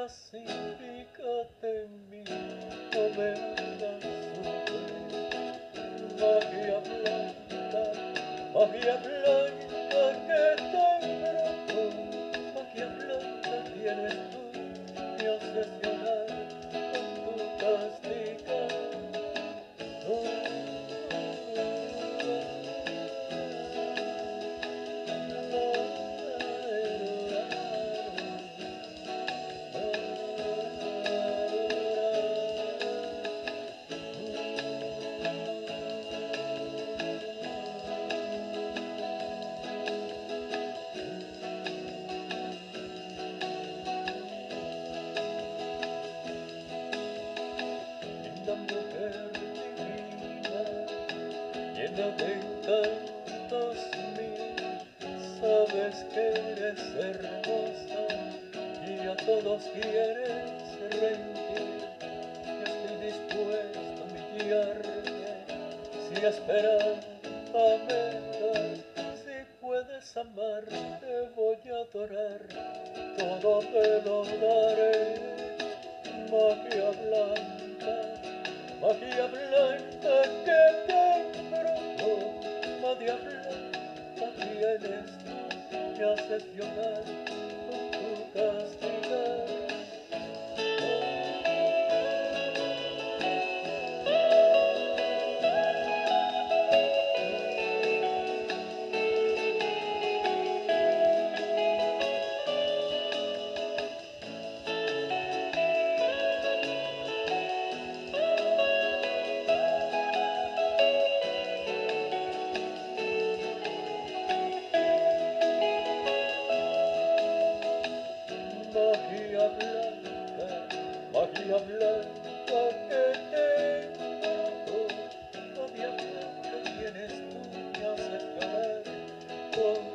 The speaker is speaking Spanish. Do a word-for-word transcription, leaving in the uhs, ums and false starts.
pacíficate en mí, no me hagas sufrir. Magia blanca, magia blanca que tengo tú, magia blanca tienes tú, me haces llorar con tu castigar. Linda mujer divina, llena de encantos mil, sabes que eres hermosa y a todos quieres rendir. Yo estoy dispuesto a humillarme si esperas amejas. Si puedes amar, te voy a adorar, todo te lo daré. Magia blanca, magia blanca que tengo, magia blanca tienes tú, me haces llorar con tu castigar. Magia blanca, magia blanca que tengo, magia blanca tienes tú, me haces llorar con